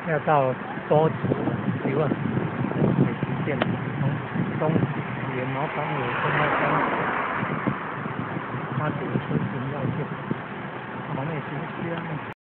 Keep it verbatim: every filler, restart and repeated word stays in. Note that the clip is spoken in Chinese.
要到多子提问美食店，从东野毛港尾公开江八九村巡绕线，往内行西啊。